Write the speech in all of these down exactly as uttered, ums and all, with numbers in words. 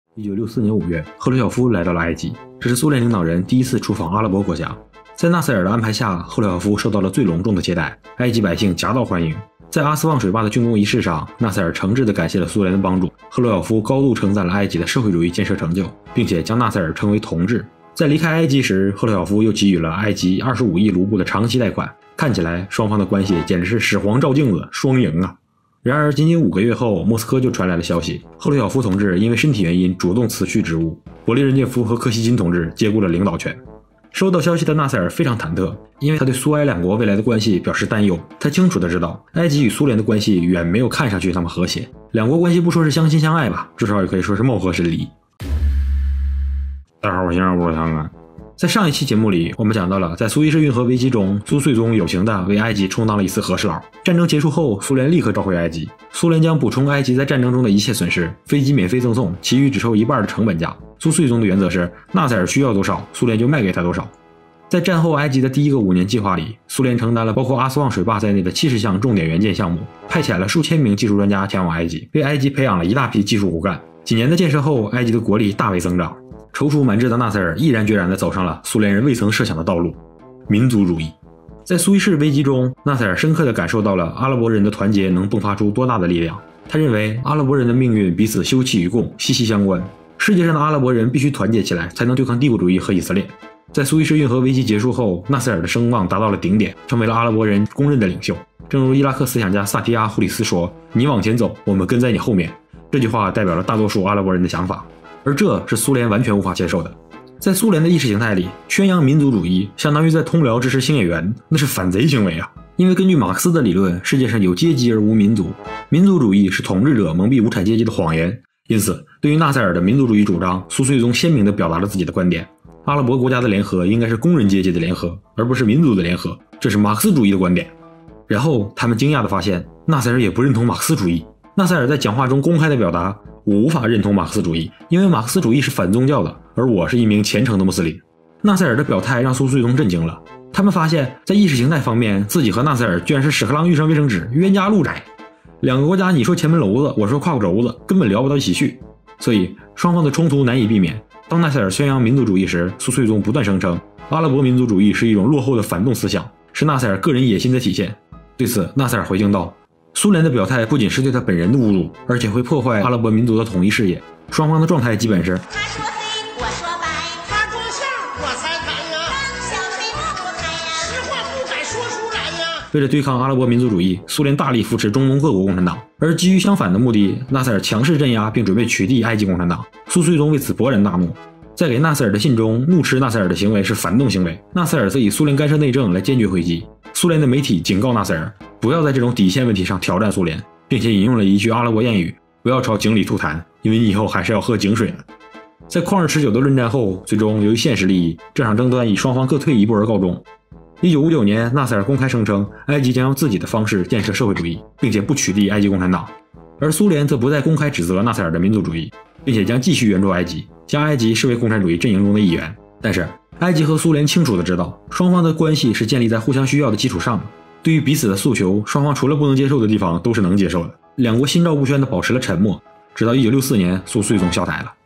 一九六四年五月，赫鲁晓夫来到了埃及，这是苏联领导人第一次出访阿拉伯国家。在纳赛尔的安排下，赫鲁晓夫受到了最隆重的接待，埃及百姓夹道欢迎。在阿斯旺水坝的竣工仪式上，纳赛尔诚挚地感谢了苏联的帮助。赫鲁晓夫高度称赞了埃及的社会主义建设成就，并且将纳赛尔称为同志。在离开埃及时，赫鲁晓夫又给予了埃及二十五亿卢布的长期贷款，看起来双方的关系简直是始皇照镜子，双赢啊！然而，仅仅五个月后，莫斯科就传来了消息，赫鲁晓夫同志因为身体原因主动辞去职务，勃列日涅夫和柯西金同志接过了领导权。收到消息的纳赛尔非常忐忑，因为他对苏埃两国未来的关系表示担忧。他清楚地知道，埃及与苏联的关系远没有看上去那么和谐，两国关系不说是相亲相爱吧，至少也可以说是貌合神离。大家好，我先让我看看。在上一期节目里，我们讲到了在苏伊士运河危机中，苏燧宗有情地为埃及充当了一次和事佬。战争结束后，苏联立刻召回埃及，苏联将补充埃及在战争中的一切损失，飞机免费赠送，其余只收一半的成本价。苏燧宗的原则是，纳赛尔需要多少，苏联就卖给他多少。在战后埃及的第一个五年计划里，苏联承担了包括阿斯旺水坝在内的七十项重点援建项目，派遣了数千名技术专家前往埃及，为埃及培养了一大批技术骨干。几年的建设后，埃及的国力大为增长。踌躇满志的纳赛尔毅然决然地走上了苏联人未曾设想的道路——民族主义。在苏伊士危机中，纳赛尔深刻地感受到了阿拉伯人的团结能迸发出多大的力量。他认为阿拉伯人的命运彼此休戚与共，息息相关。世界上的阿拉伯人必须团结起来，才能对抗帝国主义和以色列。在苏伊士运河危机结束后，纳赛尔的声望达到了顶点，成为了阿拉伯人公认的领袖。正如伊拉克思想家萨提亚·胡里斯说：“你往前走，我们跟在你后面。”这句话代表了大多数阿拉伯人的想法。而这是苏联完全无法接受的。在苏联的意识形态里，宣扬民族主义相当于在通辽支持星野源，那是反贼行为啊！因为根据马克思的理论，世界上有阶级而无民族，民族主义是统治者蒙蔽无产阶级的谎言。因此，对于纳赛尔的民族主义主张，苏燧宗鲜明地表达了自己的观点：阿拉伯国家的联合应该是工人阶级的联合，而不是民族的联合，这是马克思主义的观点。然后他们惊讶地发现，纳赛尔也不认同马克思主义。纳赛尔在讲话中公开地表达：我无法认同马克思主义，因为马克思主义是反宗教的，而我是一名虔诚的穆斯林。纳赛尔的表态让苏燧宗震惊了，他们发现在意识形态方面，自己和纳赛尔居然是屎壳郎遇上卫生纸，冤家路窄。两个国家你说前门楼子，我说胯骨轴子，根本聊不到一起去，所以双方的冲突难以避免。当纳赛尔宣扬民族主义时，苏燧宗不断声称阿拉伯民族主义是一种落后的反动思想，是纳赛尔个人野心的体现。对此，纳赛尔回应道：苏联的表态不仅是对他本人的侮辱，而且会破坏阿拉伯民族的统一事业。双方的状态基本是他说黑，我说白， 他装相，我才敢呀， 小吹不出台呀， 实话不敢说出来呀。 为了对抗阿拉伯民族主义，苏联大力扶持中东各国共产党，而基于相反的目的，纳赛尔强势镇压并准备取缔埃及共产党。苏燧宗为此勃然大怒，在给纳赛尔的信中怒斥纳赛尔的行为是反动行为，纳赛尔则以苏联干涉内政来坚决回击。苏联的媒体警告纳赛尔不要在这种底线问题上挑战苏联，并且引用了一句阿拉伯谚语：不要朝井里吐痰，因为你以后还是要喝井水的。在旷日持久的论战后，最终由于现实利益，这场争端以双方各退一步而告终。一九五九年，纳赛尔公开声称埃及将用自己的方式建设社会主义，并且不取缔埃及共产党，而苏联则不再公开指责纳赛尔的民族主义，并且将继续援助埃及，将埃及视为共产主义阵营中的一员。但是埃及和苏联清楚地知道，双方的关系是建立在互相需要的基础上的。对于彼此的诉求，双方除了不能接受的地方都是能接受的。两国心照不宣地保持了沉默，直到一九六四年苏燧宗下台了。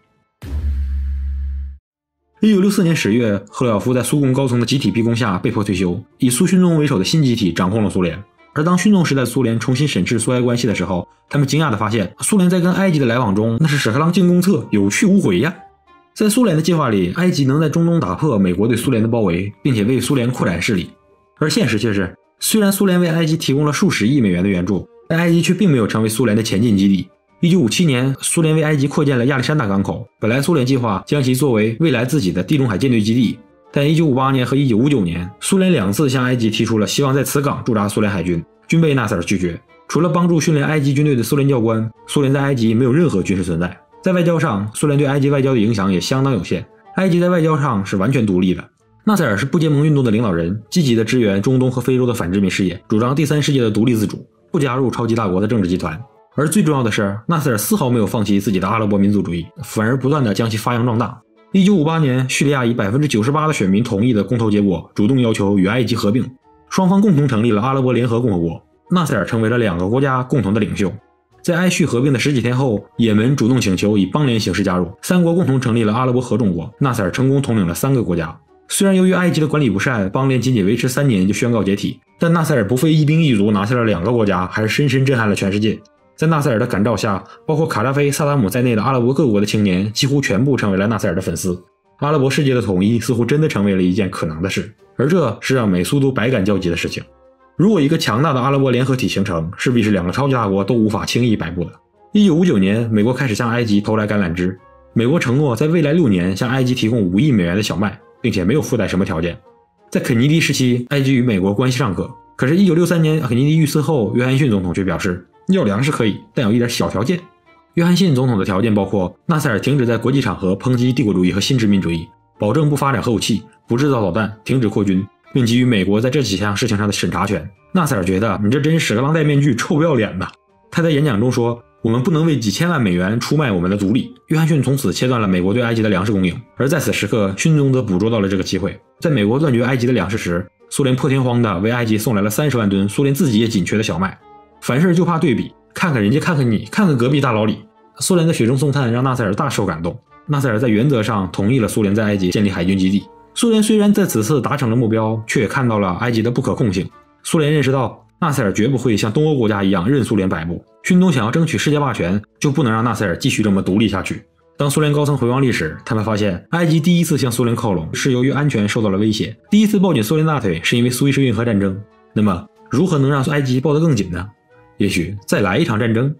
一九六四年十月，赫鲁晓夫在苏共高层的集体逼宫下被迫退休，以苏勋宗为首的新集体掌控了苏联。而当勋宗时代的苏联重新审视苏埃关系的时候，他们惊讶地发现，苏联在跟埃及的来往中那是屎壳郎进公厕，有去无回呀。在苏联的计划里，埃及能在中东打破美国对苏联的包围，并且为苏联扩展势力。而现实却是，虽然苏联为埃及提供了数十亿美元的援助，但埃及却并没有成为苏联的前进基地。一九五七年，苏联为埃及扩建了亚历山大港口，本来苏联计划将其作为未来自己的地中海舰队基地，但一九五八年和一九五九年，苏联两次向埃及提出了希望在此港驻扎苏联海军，均被纳赛尔拒绝。除了帮助训练埃及军队的苏联教官，苏联在埃及没有任何军事存在。在外交上，苏联对埃及外交的影响也相当有限，埃及在外交上是完全独立的。纳赛尔是不结盟运动的领导人，积极地支援中东和非洲的反殖民事业，主张第三世界的独立自主，不加入超级大国的政治集团。而最重要的是，纳赛尔丝毫没有放弃自己的阿拉伯民族主义，反而不断地将其发扬壮大。一九五八年，叙利亚以 百分之九十八 的选民同意的公投结果，主动要求与埃及合并，双方共同成立了阿拉伯联合共和国。纳赛尔成为了两个国家共同的领袖。 在埃叙合并的十几天后，也门主动请求以邦联形式加入，三国共同成立了阿拉伯合众国，纳赛尔成功统领了三个国家。虽然由于埃及的管理不善，邦联仅仅维持三年就宣告解体，但纳赛尔不费一兵一卒拿下了两个国家，还是深深震撼了全世界。在纳赛尔的感召下，包括卡扎菲、萨达姆在内的阿拉伯各国的青年几乎全部成为了纳赛尔的粉丝。阿拉伯世界的统一似乎真的成为了一件可能的事，而这是让美苏都百感交集的事情。如果一个强大的阿拉伯联合体形成，势必是两个超级大国都无法轻易摆布的。一九五九年，美国开始向埃及投来橄榄枝，美国承诺在未来六年向埃及提供五亿美元的小麦，并且没有附带什么条件。在肯尼迪时期，埃及与美国关系尚可，可是一九六三年肯尼迪遇刺后，约翰逊总统却表示要粮食可以，但有一点小条件。约翰逊总统的条件包括纳赛尔停止在国际场合抨击帝国主义和新殖民主义，保证不发展核武器，不制造导弹，停止扩军，并给予美国在这几项事情上的审查权。纳赛尔觉得你这真是屎壳郎戴面具，臭不要脸的。他在演讲中说，我们不能为几千万美元出卖我们的族隶。约翰逊从此切断了美国对埃及的粮食供应，而在此时刻，逊宗则捕捉到了这个机会。在美国断绝埃及的粮食时，苏联破天荒地为埃及送来了三十万吨苏联自己也紧缺的小麦。凡事就怕对比，看看人家，看看你，看看隔壁大老李。苏联的雪中送炭让纳赛尔大受感动。纳赛尔在原则上同意了苏联在埃及建立海军基地。苏联虽然在此次达成了目标，却也看到了埃及的不可控性。苏联认识到纳赛尔绝不会像东欧国家一样任苏联摆布，逊宗想要争取世界霸权，就不能让纳赛尔继续这么独立下去。当苏联高层回望历史，他们发现埃及第一次向苏联靠拢是由于安全受到了威胁，第一次抱紧苏联大腿是因为苏伊士运河战争。那么如何能让埃及抱得更紧呢？也许再来一场战争。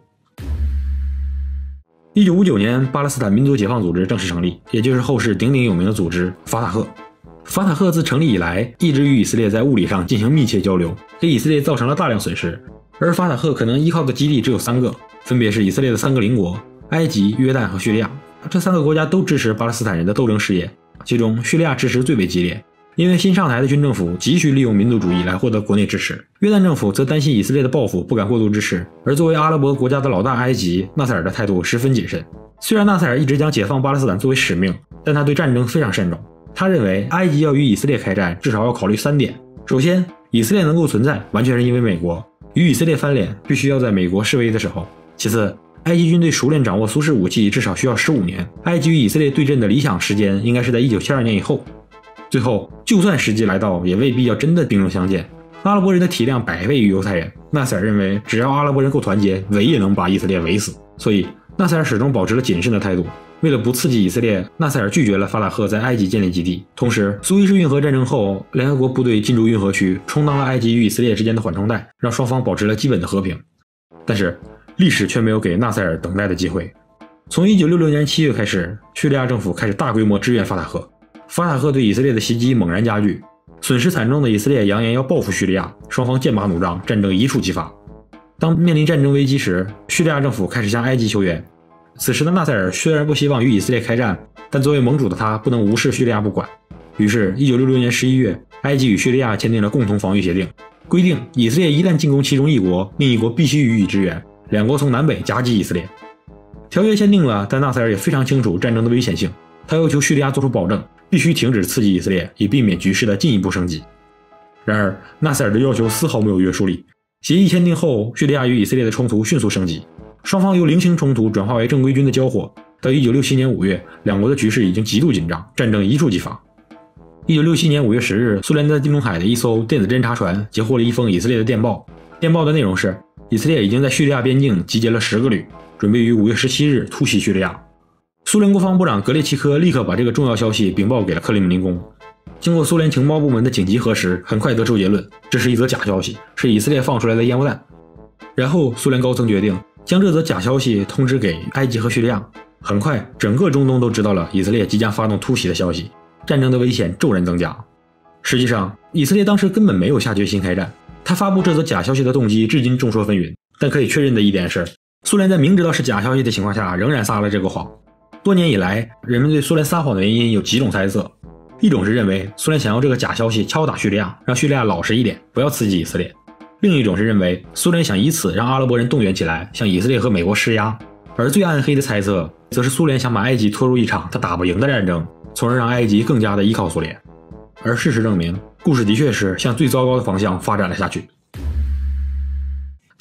一九五九年，巴勒斯坦民族解放组织正式成立，也就是后世鼎鼎有名的组织法塔赫。法塔赫自成立以来，一直与以色列在物理上进行密切交流，给以色列造成了大量损失。而法塔赫可能依靠的基地只有三个，分别是以色列的三个邻国埃及、约旦和叙利亚。这三个国家都支持巴勒斯坦人的斗争事业，其中叙利亚支持最为激烈，因为新上台的军政府急需利用民族主义来获得国内支持。约旦政府则担心以色列的报复，不敢过度支持。而作为阿拉伯国家的老大埃及，纳赛尔的态度十分谨慎。虽然纳赛尔一直将解放巴勒斯坦作为使命，但他对战争非常慎重。他认为埃及要与以色列开战，至少要考虑三点。首先，以色列能够存在，完全是因为美国。与以色列翻脸，必须要在美国示威的时候。其次，埃及军队熟练掌握苏式武器，至少需要十五年。埃及与以色列对阵的理想时间应该是在一九七二年以后。最后，就算时机来到，也未必要真的兵戎相见。阿拉伯人的体量百倍于犹太人，纳赛尔认为，只要阿拉伯人够团结，围也能把以色列围死。所以，纳赛尔始终保持了谨慎的态度。为了不刺激以色列，纳赛尔拒绝了法塔赫在埃及建立基地。同时，苏伊士运河战争后，联合国部队进驻运河区，充当了埃及与以色列之间的缓冲带，让双方保持了基本的和平。但是，历史却没有给纳赛尔等待的机会。从一九六六年七月开始，叙利亚政府开始大规模支援法塔赫。法塔赫对以色列的袭击猛然加剧，损失惨重的以色列扬言要报复叙利亚，双方剑拔弩张，战争一触即发。当面临战争危机时，叙利亚政府开始向埃及求援。此时的纳赛尔虽然不希望与以色列开战，但作为盟主的他不能无视叙利亚不管。于是一九六六年十一月，埃及与叙利亚签订了共同防御协定，规定以色列一旦进攻其中一国，另一国必须予以支援，两国从南北夹击以色列。条约签订了，但纳赛尔也非常清楚战争的危险性，他要求叙利亚做出保证，必须停止刺激以色列，以避免局势的进一步升级。然而，纳赛尔的要求丝毫没有约束力。协议签订后，叙利亚与以色列的冲突迅速升级，双方由零星冲突转化为正规军的交火。到一九六七年五月，两国的局势已经极度紧张，战争一触即发。一九六七年五月十日，苏联在地中海的一艘电子侦察船截获了一封以色列的电报，电报的内容是，以色列已经在叙利亚边境集结了十个旅，准备于五月十七日突袭叙利亚。苏联国防部长格列奇科立刻把这个重要消息禀报给了克里姆林宫。经过苏联情报部门的紧急核实，很快得出结论，这是一则假消息，是以色列放出来的烟雾弹。然后苏联高层决定将这则假消息通知给埃及和叙利亚。很快，整个中东都知道了以色列即将发动突袭的消息，战争的危险骤然增加。实际上，以色列当时根本没有下决心开战，他发布这则假消息的动机至今众说纷纭。但可以确认的一点是，苏联在明知道是假消息的情况下，仍然撒了这个谎。多年以来，人们对苏联撒谎的原因有几种猜测。一种是认为苏联想要这个假消息敲打叙利亚，让叙利亚老实一点，不要刺激以色列。另一种是认为苏联想以此让阿拉伯人动员起来，向以色列和美国施压。而最暗黑的猜测则是苏联想把埃及拖入一场他打不赢的战争，从而让埃及更加的依靠苏联。而事实证明，故事的确是向最糟糕的方向发展了下去。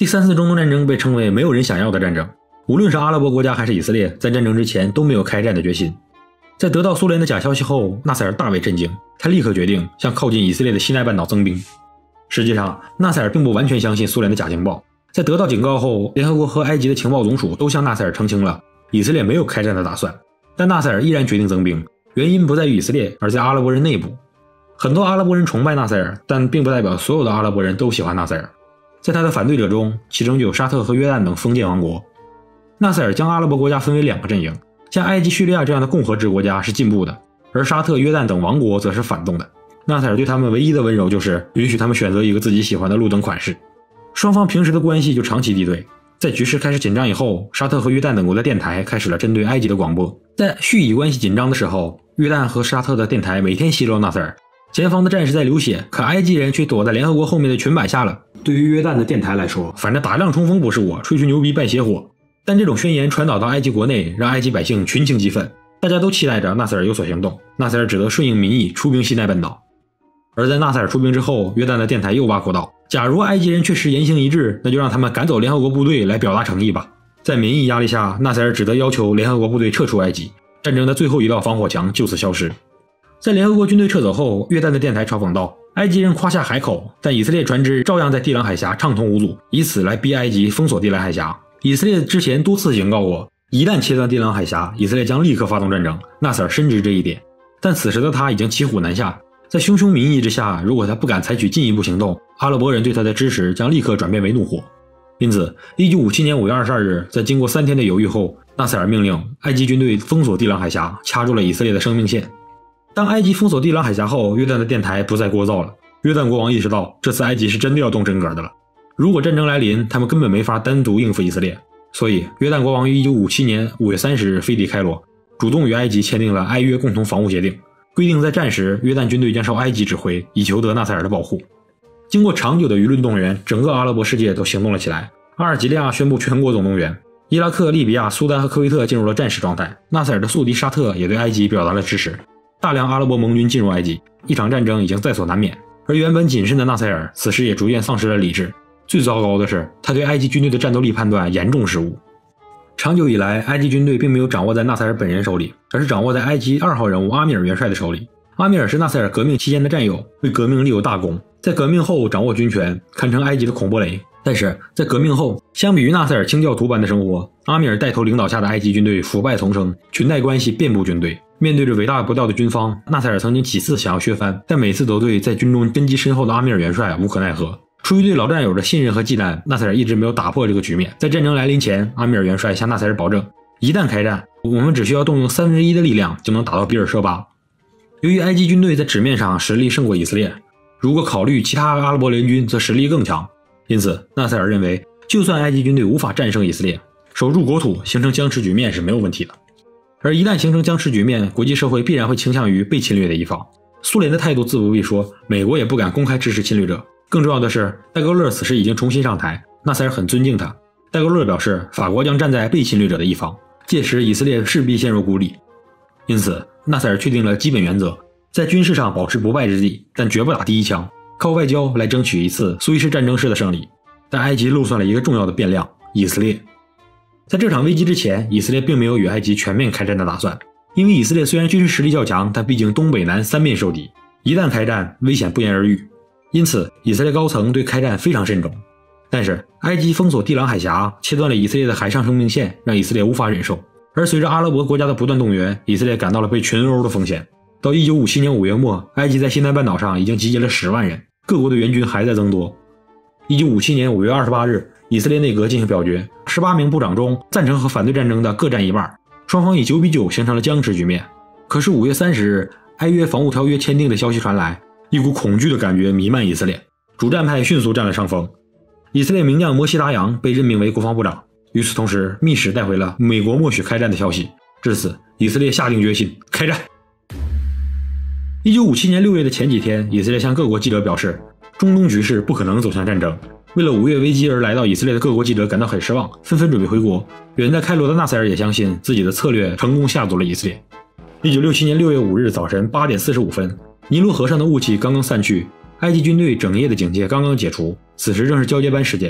第三次中东战争被称为没有人想要的战争，无论是阿拉伯国家还是以色列，在战争之前都没有开战的决心。在得到苏联的假消息后，纳赛尔大为震惊，他立刻决定向靠近以色列的西奈半岛增兵。实际上，纳赛尔并不完全相信苏联的假情报。在得到警告后，联合国和埃及的情报总署都向纳赛尔澄清了以色列没有开战的打算，但纳赛尔依然决定增兵，原因不在于以色列，而在阿拉伯人内部。很多阿拉伯人崇拜纳赛尔，但并不代表所有的阿拉伯人都喜欢纳赛尔。在他的反对者中，其中就有沙特和约旦等封建王国。纳赛尔将阿拉伯国家分为两个阵营，像埃及、叙利亚这样的共和制国家是进步的，而沙特、约旦等王国则是反动的。纳赛尔对他们唯一的温柔就是允许他们选择一个自己喜欢的路灯款式。双方平时的关系就长期敌对。在局势开始紧张以后，沙特和约旦等国的电台开始了针对埃及的广播。在叙以关系紧张的时候，约旦和沙特的电台每天奚落纳赛尔，前方的战士在流血，可埃及人却躲在联合国后面的裙摆下了。对于约旦的电台来说，反正打仗冲锋不是我，吹吹牛逼办邪火。但这种宣言传导到埃及国内，让埃及百姓群情激愤，大家都期待着纳赛尔有所行动。纳赛尔只得顺应民意出兵西奈半岛。而在纳赛尔出兵之后，约旦的电台又挖苦道，假如埃及人确实言行一致，那就让他们赶走联合国部队来表达诚意吧。在民意压力下，纳赛尔只得要求联合国部队撤出埃及，战争的最后一道防火墙就此消失。在联合国军队撤走后，约旦的电台嘲讽道，埃及人夸下海口，但以色列船只照样在地朗海峡畅通无阻，以此来逼埃及封锁地朗海峡。以色列之前多次警告过，一旦切断地朗海峡，以色列将立刻发动战争。纳赛尔深知这一点，但此时的他已经骑虎难下。在汹汹民意之下，如果他不敢采取进一步行动，阿拉伯人对他的支持将立刻转变为怒火。因此一九五七年五月二十二日，在经过三天的犹豫后，纳赛尔命令埃及军队封锁地朗海峡，掐住了以色列的生命线。当埃及封锁地朗海峡后，约旦的电台不再聒噪了。约旦国王意识到，这次埃及是真的要动真格的了。如果战争来临，他们根本没法单独应付以色列，所以约旦国王于一九五七年五月三十日飞抵开罗，主动与埃及签订了埃约共同防务协定，规定在战时约旦军队将受埃及指挥，以求得纳赛尔的保护。经过长久的舆论动员，整个阿拉伯世界都行动了起来。阿尔及利亚宣布全国总动员，伊拉克、利比亚、苏丹和科威特进入了战时状态。纳赛尔的宿敌沙特也对埃及表达了支持，大量阿拉伯盟军进入埃及，一场战争已经在所难免。而原本谨慎的纳赛尔此时也逐渐丧失了理智。最糟糕的是，他对埃及军队的战斗力判断严重失误。长久以来，埃及军队并没有掌握在纳赛尔本人手里，而是掌握在埃及二号人物阿米尔元帅的手里。阿米尔是纳赛尔革命期间的战友，为革命立有大功，在革命后掌握军权，堪称埃及的孔布雷。但是在革命后，相比于纳赛尔清教徒般的生活，阿米尔带头领导下的埃及军队腐败丛生，裙带关系遍布军队。面对着伟大不掉的军方，纳赛尔曾经几次想要削藩，但每次都对在军中根基深厚的阿米尔元帅无可奈何。出于对老战友的信任和忌惮，纳赛尔一直没有打破这个局面。在战争来临前，阿米尔元帅向纳赛尔保证，一旦开战，我们只需要动用三分之一的力量就能打到比尔舍巴。由于埃及军队在纸面上实力胜过以色列，如果考虑其他阿拉伯联军则实力更强，因此纳赛尔认为，就算埃及军队无法战胜以色列，守住国土形成僵持局面是没有问题的。而一旦形成僵持局面，国际社会必然会倾向于被侵略的一方。苏联的态度自不必说，美国也不敢公开支持侵略者。更重要的是，戴高乐此时已经重新上台，纳赛尔很尊敬他。戴高乐表示，法国将站在被侵略者的一方，届时以色列势必陷入孤立。因此纳赛尔确定了基本原则，在军事上保持不败之地，但绝不打第一枪，靠外交来争取一次苏伊士战争式的胜利。但埃及漏算了一个重要的变量，以色列。在这场危机之前，以色列并没有与埃及全面开战的打算，因为以色列虽然军事实力较强，但毕竟东北南三面受敌，一旦开战，危险不言而喻。因此以色列高层对开战非常慎重。但是埃及封锁地朗海峡，切断了以色列的海上生命线，让以色列无法忍受。而随着阿拉伯国家的不断动员，以色列感到了被群殴的风险。到一九五七年五月末，埃及在西奈半岛上已经集结了十万人，各国的援军还在增多。一九五七年五月二十八日，以色列内阁进行表决，十八名部长中赞成和反对战争的各占一半，双方以九比九形成了僵持局面。可是五月三十日，埃约防务条约签订的消息传来，一股恐惧的感觉弥漫以色列，主战派迅速占了上风。以色列名将摩西达扬被任命为国防部长。与此同时，密使带回了美国默许开战的消息。至此，以色列下定决心开战。一九五七年六月的前几天，以色列向各国记者表示，中东局势不可能走向战争。为了五月危机而来到以色列的各国记者感到很失望，纷纷准备回国。远在开罗的纳赛尔也相信自己的策略成功吓阻了以色列。一九六七年六月五日早晨八点四十五分，尼罗河上的雾气刚刚散去，埃及军队整夜的警戒刚刚解除，此时正是交接班时间。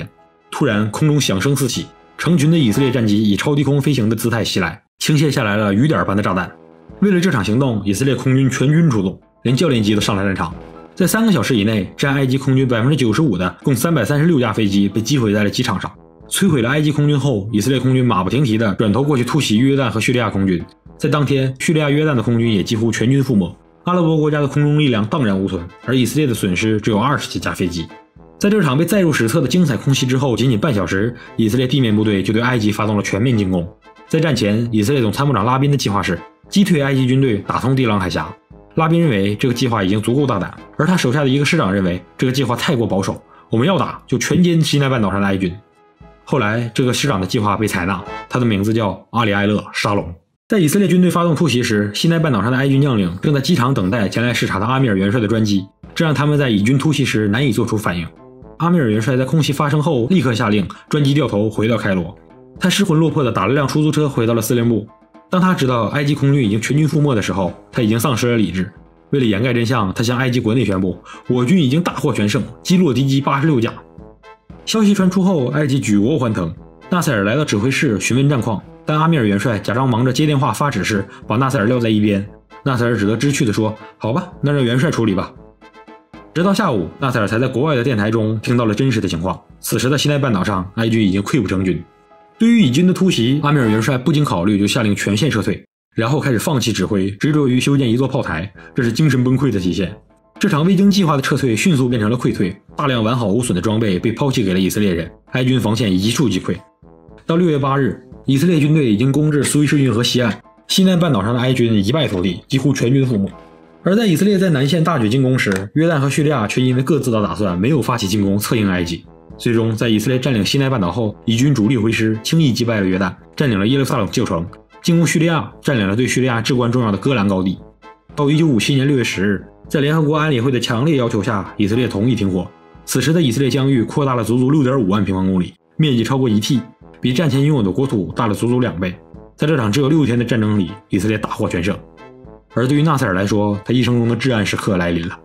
突然空中响声四起，成群的以色列战机以超低空飞行的姿态袭来，倾泻下来了雨点般的炸弹。为了这场行动，以色列空军全军出动，连教练机都上了战场。在三个小时以内，占埃及空军 百分之九十五 的共三百三十六架飞机被击毁在了机场上。摧毁了埃及空军后，以色列空军马不停蹄地转头过去突袭约旦和叙利亚空军。在当天，叙利亚、约旦的空军也几乎全军覆没，阿拉伯国家的空中力量荡然无存，而以色列的损失只有二十几架飞机。在这场被载入史册的精彩空袭之后，仅仅半小时，以色列地面部队就对埃及发动了全面进攻。在战前，以色列总参谋长拉宾的计划是击退埃及军队，打通地朗海峡。拉宾认为这个计划已经足够大胆，而他手下的一个师长认为这个计划太过保守，我们要打就全歼西奈半岛上的埃军。后来这个师长的计划被采纳，他的名字叫阿里埃勒·沙龙。在以色列军队发动突袭时，西奈半岛上的埃军将领正在机场等待前来视察的阿米尔元帅的专机，这让他们在以军突袭时难以做出反应。阿米尔元帅在空袭发生后立刻下令专机掉头回到开罗，他失魂落魄地打了辆出租车回到了司令部。当他知道埃及空军已经全军覆没的时候，他已经丧失了理智。为了掩盖真相，他向埃及国内宣布，我军已经大获全胜，击落敌机八十六架。消息传出后，埃及举国欢腾，纳赛尔来到指挥室询问战况，但阿米尔元帅假装忙着接电话发指示，把纳赛尔撂在一边。纳赛尔只得知趣地说，好吧，那让元帅处理吧。直到下午，纳赛尔才在国外的电台中听到了真实的情况。此时的西奈半岛上，埃军已经溃不成军。对于以军的突袭，阿米尔元帅不经考虑就下令全线撤退，然后开始放弃指挥，执着于修建一座炮台，这是精神崩溃的体现。这场未经计划的撤退迅速变成了溃退，大量完好无损的装备被抛弃给了以色列人，埃军防线一触即溃。到六月八日，以色列军队已经攻至苏伊士运河西岸，西奈半岛上的埃军一败涂地，几乎全军覆没。而在以色列在南线大举进攻时，约旦和叙利亚却因为各自的打算没有发起进攻策应埃及。最终在以色列占领西奈半岛后，以军主力回师，轻易击败了约旦，占领了耶路撒冷旧城，进攻叙利亚，占领了对叙利亚至关重要的戈兰高地。到一九五七年六月十日，在联合国安理会的强烈要求下，以色列同意停火。此时的以色列疆域扩大了足足 六点五万平方公里，面积超过一 T， 比战前拥有的国土大了足足两倍。在这场只有六天的战争里，以色列大获全胜。而对于纳赛尔来说，他一生中的至暗时刻来临了。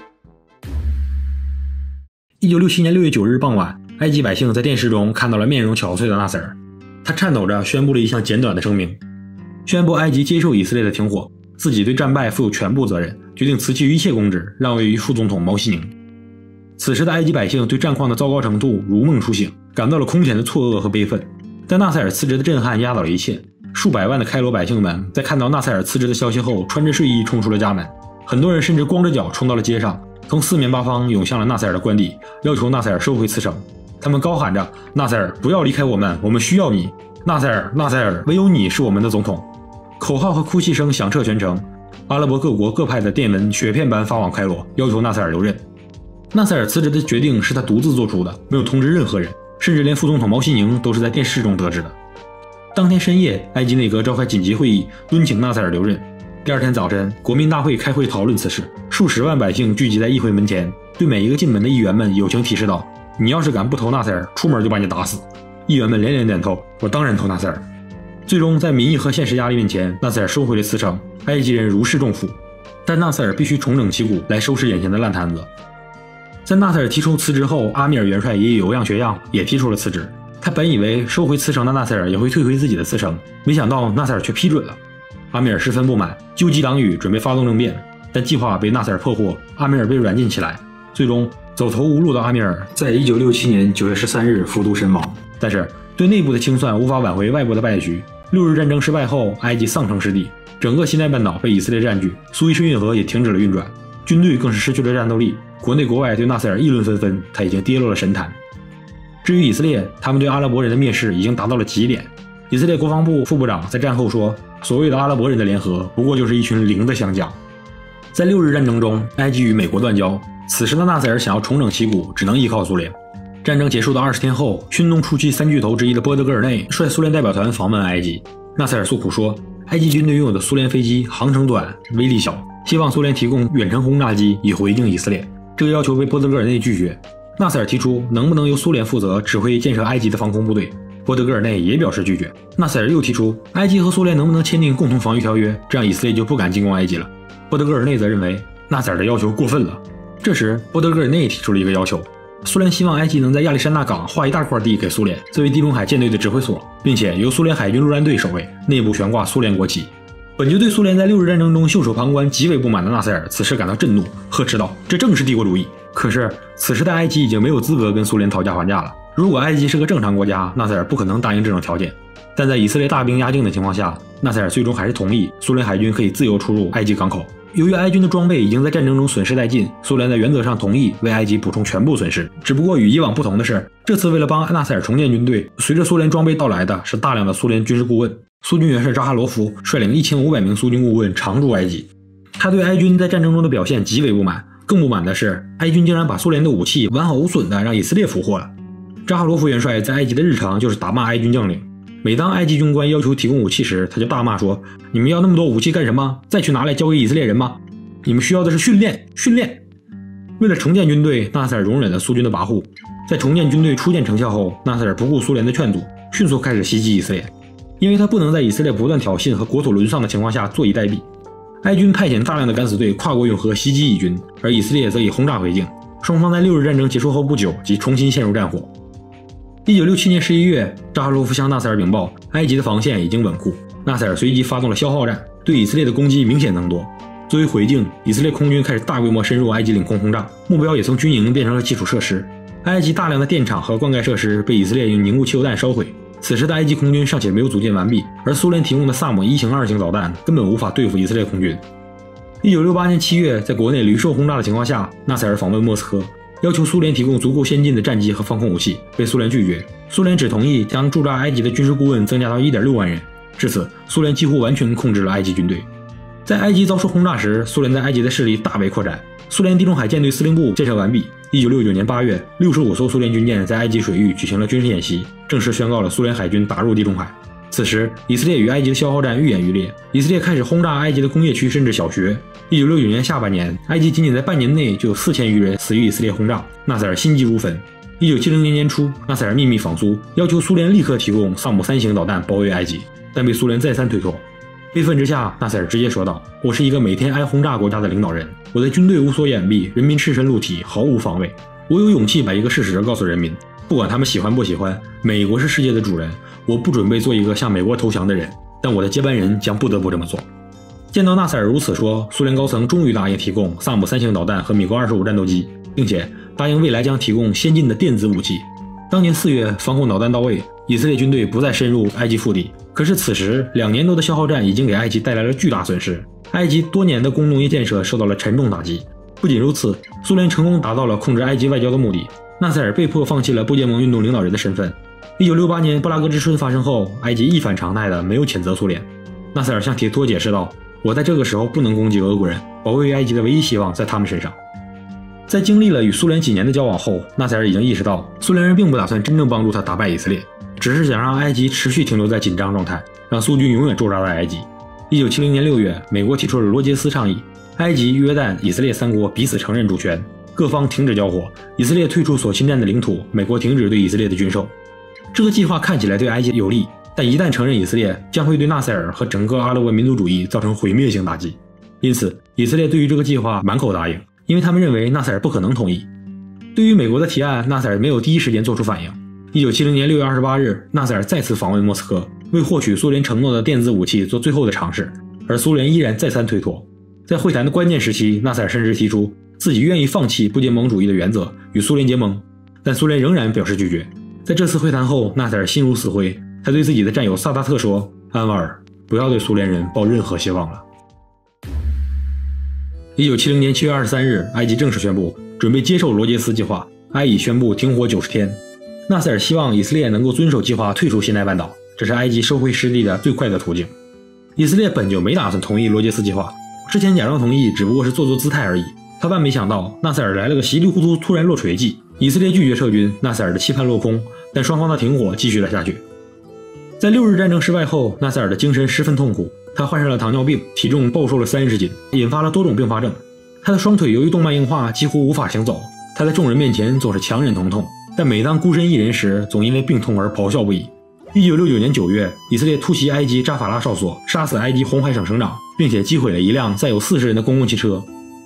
一九六七年六月九日傍晚，埃及百姓在电视中看到了面容憔悴的纳赛尔，他颤抖着宣布了一项简短的声明，宣布埃及接受以色列的停火，自己对战败负有全部责任，决定辞去一切公职，让位于副总统毛希宁。此时的埃及百姓对战况的糟糕程度如梦初醒，感到了空前的错愕和悲愤。但纳赛尔辞职的震撼压倒了一切，数百万的开罗百姓们在看到纳赛尔辞职的消息后，穿着睡衣冲出了家门，很多人甚至光着脚冲到了街上，从四面八方涌向了纳赛尔的官邸，要求纳赛尔收回辞呈。他们高喊着，纳赛尔不要离开我们，我们需要你，纳赛尔纳赛尔，唯有你是我们的总统。口号和哭泣声响彻全城，阿拉伯各国各派的电文雪片般发往开罗，要求纳赛尔留任。纳赛尔辞职的决定是他独自做出的，没有通知任何人，甚至连副总统毛希宁都是在电视中得知的。当天深夜，埃及内阁召开紧急会议，敦请纳赛尔留任。第二天早晨，国民大会开会讨论此事，数十万百姓聚集在议会门前，对每一个进门的议员们友情提示道，你要是敢不投纳赛尔，出门就把你打死。议员们连连点头，我当然投纳赛尔。最终在民意和现实压力面前，纳赛尔收回了辞呈，埃及人如释重负。但纳赛尔必须重整旗鼓来收拾眼前的烂摊子。在纳赛尔提出辞职后，阿米尔元帅也有样学样，也提出了辞职。他本以为收回辞呈的纳赛尔也会退回自己的辞呈，没想到纳赛尔却批准了。阿米尔十分不满，纠集党羽准备发动政变，但计划被纳赛尔破获，阿米尔被软禁起来。最终走投无路的阿米尔在一九六七年九月十三日服毒身亡。但是对内部的清算无法挽回外部的败局。六日战争失败后，埃及丧城失地，整个西奈半岛被以色列占据，苏伊士运河也停止了运转，军队更是失去了战斗力，国内国外对纳赛尔议论纷纷，他已经跌落了神坛。至于以色列，他们对阿拉伯人的蔑视已经达到了极点。以色列国防部副部长在战后说，所谓的阿拉伯人的联合不过就是一群零的香将。在六日战争中，埃及与美国断交，此时的纳赛尔想要重整旗鼓，只能依靠苏联。战争结束的二十天后，勋东初期三巨头之一的波德戈尔内率苏联代表团访问埃及。纳赛尔诉苦说，埃及军队拥有的苏联飞机航程短，威力小，希望苏联提供远程轰炸机以回应以色列。这个要求被波德戈尔内拒绝。纳赛尔提出能不能由苏联负责指挥建设埃及的防空部队，波德戈尔内也表示拒绝。纳赛尔又提出埃及和苏联能不能签订共同防御条约，这样以色列就不敢进攻埃及了。波德戈尔内则认为纳赛尔的要求过分了。这时波德戈尔内提出了一个要求， 苏联希望埃及能在亚历山大港划一大块地给苏联作为地中海舰队的指挥所，并且由苏联海军陆战队守卫，内部悬挂苏联国旗。本就对苏联在六日战争中袖手旁观极为不满的纳赛尔，此时感到震怒，呵斥道：“这正是帝国主义。”可是此时的埃及已经没有资格跟苏联讨价还价了。如果埃及是个正常国家，纳赛尔不可能答应这种条件。但在以色列大兵压境的情况下，纳赛尔最终还是同意苏联海军可以自由出入埃及港口。由于埃军的装备已经在战争中损失殆尽，苏联在原则上同意为埃及补充全部损失。只不过与以往不同的是，这次为了帮纳赛尔重建军队，随着苏联装备到来的是大量的苏联军事顾问。苏军元帅扎哈罗夫率领一千五百名苏军顾问常驻埃及。他对埃军在战争中的表现极为不满，更不满的是埃军竟然把苏联的武器完好无损的让以色列俘获了。扎哈罗夫元帅在埃及的日常就是打骂埃军将领，每当埃及军官要求提供武器时，他就大骂说：“你们要那么多武器干什么？再去拿来交给以色列人吗？你们需要的是训练，训练。”为了重建军队，纳赛尔容忍了苏军的跋扈。在重建军队初见成效后，纳赛尔不顾苏联的劝阻，迅速开始袭击以色列。因为他不能在以色列不断挑衅和国土沦丧的情况下坐以待毙，埃军派遣大量的敢死队跨过永河袭击以军，而以色列则以轰炸回敬。双方在六日战争结束后不久即重新陷入战火。一九六七年十一月，扎哈罗夫向纳赛尔禀报，埃及的防线已经稳固。纳赛尔随即发动了消耗战，对以色列的攻击明显增多。作为回敬，以色列空军开始大规模深入埃及领空轰炸，目标也从军营变成了基础设施。埃及大量的电厂和灌溉设施被以色列用凝固汽油弹烧毁。此时的埃及空军尚且没有组建完毕，而苏联提供的萨姆一型、二型导弹根本无法对付以色列空军。一九六八年七月，在国内屡受轰炸的情况下，纳赛尔访问莫斯科，要求苏联提供足够先进的战机和防空武器，被苏联拒绝。苏联只同意将驻扎埃及的军事顾问增加到 一点六万人。至此，苏联几乎完全控制了埃及军队。在埃及遭受轰炸时，苏联在埃及的势力大为扩展。苏联地中海舰队司令部建设完毕。一九六九年八月，六十五艘苏联军舰在埃及水域举行了军事演习，正式宣告了苏联海军打入地中海。此时，以色列与埃及的消耗战愈演愈烈，以色列开始轰炸埃及的工业区甚至小学。一九六九年下半年，埃及仅仅在半年内就有四千余人死于以色列轰炸，纳赛尔心急如焚。一九七零年年初，纳赛尔秘密访苏，要求苏联立刻提供萨姆三型导弹包围埃及，但被苏联再三推脱。悲愤之下，纳赛尔直接说道：“我是一个每天挨轰炸国家的领导人，我的军队无所掩蔽，人民赤身露体，毫无防卫。我有勇气把一个事实告诉人民，不管他们喜欢不喜欢，美国是世界的主人，我不准备做一个向美国投降的人，但我的接班人将不得不这么做。”见到纳赛尔如此说，苏联高层终于答应提供萨姆三型导弹和米格二十五战斗机，并且答应未来将提供先进的电子武器。当年四月，防空导弹到位，以色列军队不再深入埃及腹地。可是此时，两年多的消耗战已经给埃及带来了巨大损失，埃及多年的工农业建设受到了沉重打击。不仅如此，苏联成功达到了控制埃及外交的目的，纳赛尔被迫放弃了不结盟运动领导人的身份。一九六八年布拉格之春发生后，埃及一反常态的没有谴责苏联。纳赛尔向铁托解释道：“我在这个时候不能攻击俄国人，保卫埃及的唯一希望在他们身上。”在经历了与苏联几年的交往后，纳赛尔已经意识到，苏联人并不打算真正帮助他打败以色列，只是想让埃及持续停留在紧张状态，让苏军永远驻扎在埃及。一九七零年六月，美国提出了罗杰斯倡议，埃及、约旦、以色列三国彼此承认主权，各方停止交火，以色列退出所侵占的领土，美国停止对以色列的军售。这个计划看起来对埃及有利，但一旦承认以色列，将会对纳赛尔和整个阿拉伯民族主义造成毁灭性打击。因此，以色列对于这个计划满口答应，因为他们认为纳赛尔不可能同意。对于美国的提案，纳赛尔没有第一时间做出反应。一九七零年六月二十八日，纳赛尔再次访问莫斯科，为获取苏联承诺的电子武器做最后的尝试，而苏联依然再三推脱。在会谈的关键时期，纳赛尔甚至提出自己愿意放弃不结盟主义的原则，与苏联结盟，但苏联仍然表示拒绝。在这次会谈后，纳赛尔心如死灰，他对自己的战友萨达特说：“安瓦尔，不要对苏联人抱任何希望了。”一九七零年七月二十三日，埃及正式宣布准备接受罗杰斯计划，埃以宣布停火九十天。纳赛尔希望以色列能够遵守计划退出西奈半岛，这是埃及收回失地的最快的途径。以色列本就没打算同意罗杰斯计划，之前假装同意只不过是做做姿态而已。他万没想到纳赛尔来了个稀里糊涂突然落锤计，以色列拒绝撤军，纳赛尔的期盼落空，但双方的停火继续了下去。在六日战争失败后，纳赛尔的精神十分痛苦，他患上了糖尿病，体重暴瘦了三十斤，引发了多种并发症。他的双腿由于动脉硬化几乎无法行走，他在众人面前总是强忍疼痛，但每当孤身一人时，总因为病痛而咆哮不已。一九六九年九月，以色列突袭埃及扎法拉哨所，杀死埃及红海省省长，并且击毁了一辆载有四十人的公共汽车。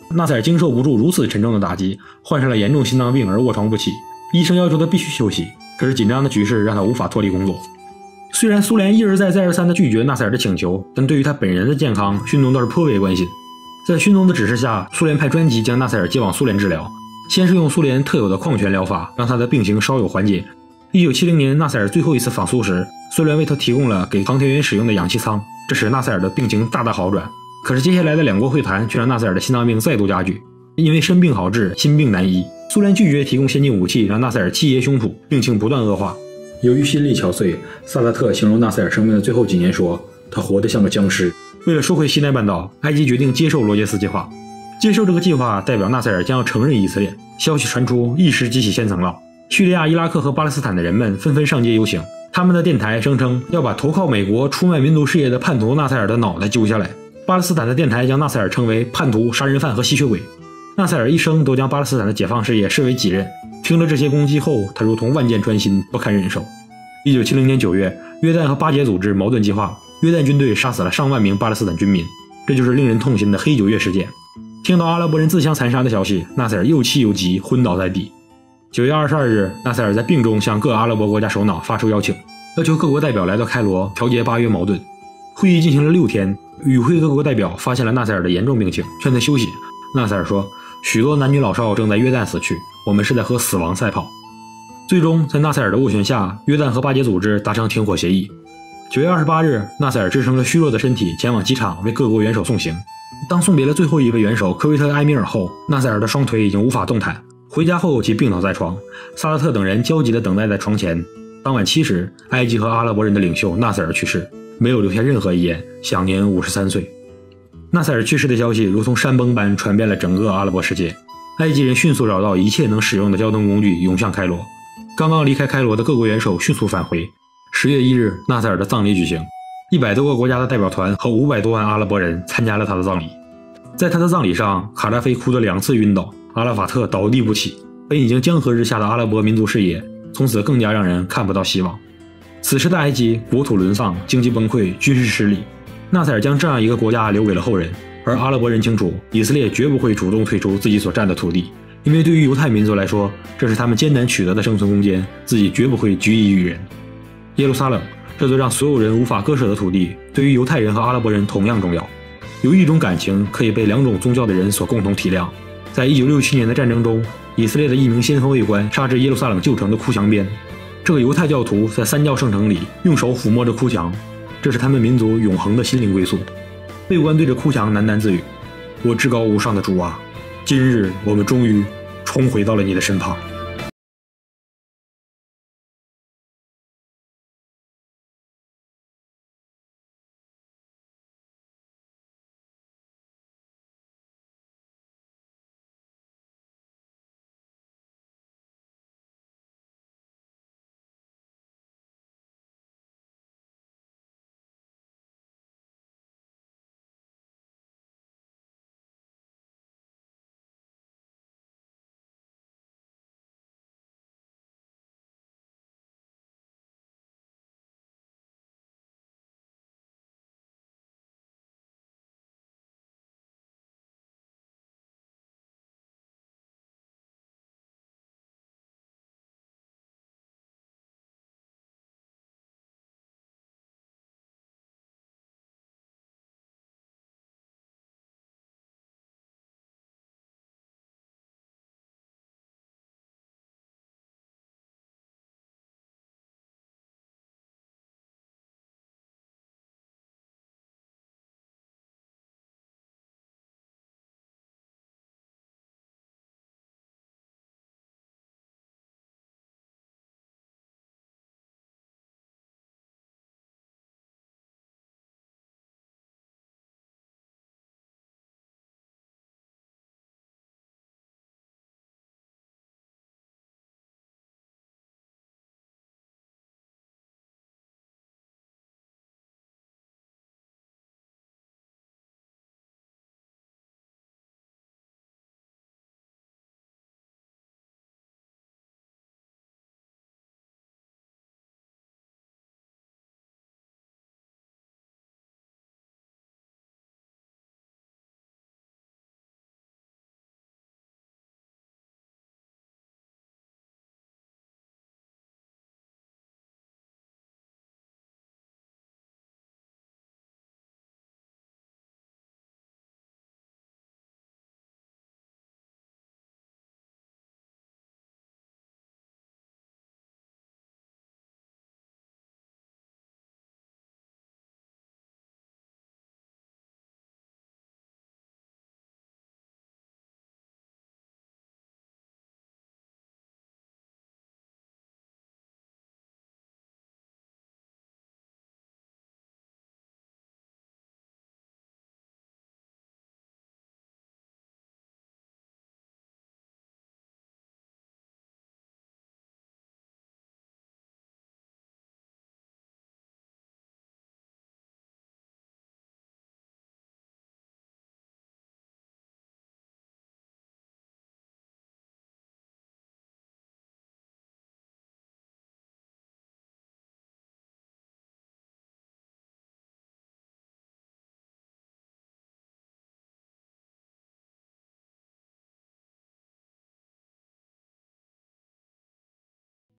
纳赛尔经受不住如此沉重的打击，患上了严重心脏病而卧床不起，医生要求他必须休息，可是紧张的局势让他无法脱离工作。虽然苏联一而再再而三地拒绝纳赛尔的请求，但对于他本人的健康，勋农倒是颇为关心。在勋农的指示下，苏联派专机将纳赛尔接往苏联治疗，先是用苏联特有的矿泉疗法，让他的病情稍有缓解。一九七零年，纳赛尔最后一次访苏时，苏联为他提供了给航天员使用的氧气舱，这使纳赛尔的病情大大好转。可是接下来的两国会谈却让纳赛尔的心脏病再度加剧，因为身病好治，心病难医。苏联拒绝提供先进武器，让纳赛尔气液胸脯，病情不断恶化。由于心力憔悴，萨达特形容纳赛尔生命的最后几年说，他活得像个僵尸。为了收回西奈半岛，埃及决定接受罗杰斯计划。接受这个计划代表纳赛尔将要承认以色列。消息传出，一时激起千层浪。叙利亚、伊拉克和巴勒斯坦的人们纷纷上街游行，他们的电台声称要把投靠美国、出卖民族事业的叛徒纳赛尔的脑袋揪下来。巴勒斯坦的电台将纳赛尔称为叛徒、杀人犯和吸血鬼。纳赛尔一生都将巴勒斯坦的解放事业视为己任。听了这些攻击后，他如同万箭穿心，不堪忍受。一九七零年九月，约旦和巴解组织矛盾激化，约旦军队杀死了上万名巴勒斯坦军民，这就是令人痛心的黑九月事件。听到阿拉伯人自相残杀的消息，纳赛尔又气又急，昏倒在地。九月二十二日，纳赛尔在病中向各阿拉伯国家首脑发出邀请，要求各国代表来到开罗调节巴约矛盾。会议进行了六天，与会各国代表发现了纳赛尔的严重病情，劝他休息。纳赛尔说，许多男女老少正在约旦死去，我们是在和死亡赛跑。最终在纳赛尔的斡旋下，约旦和巴解组织达成停火协议。九月二十八日，纳赛尔支撑着虚弱的身体前往机场为各国元首送行。当送别了最后一位元首科威特埃米尔后，纳赛尔的双腿已经无法动弹。回家后其病倒在床，萨拉特等人焦急地等待在床前。当晚七时，埃及和阿拉伯人的领袖纳赛尔去世，没有留下任何遗言，享年五十三岁。纳赛尔去世的消息如同山崩般传遍了整个阿拉伯世界，埃及人迅速找到一切能使用的交通工具，涌向开罗。刚刚离开开罗的各国元首迅速返回。十月一日，纳赛尔的葬礼举行，一百多个国家的代表团和五百多万阿拉伯人参加了他的葬礼。在他的葬礼上，卡扎菲哭得两次晕倒，阿拉法特倒地不起。本已经江河日下的阿拉伯民族事业，从此更加让人看不到希望。此时的埃及国土沦丧，经济崩溃，军事失利。纳赛尔将这样一个国家留给了后人，而阿拉伯人清楚，以色列绝不会主动退出自己所占的土地，因为对于犹太民族来说，这是他们艰难取得的生存空间，自己绝不会居于于人。耶路撒冷，这座让所有人无法割舍的土地，对于犹太人和阿拉伯人同样重要。有一种感情可以被两种宗教的人所共同体谅。在一九六七年的战争中，以色列的一名先锋卫官杀至耶路撒冷旧城的哭墙边，这个犹太教徒在三教圣城里用手抚摸着哭墙，这是他们民族永恒的心灵归宿。卫官对着哭墙喃喃自语：我至高无上的主啊，今日我们终于重回到了你的身旁。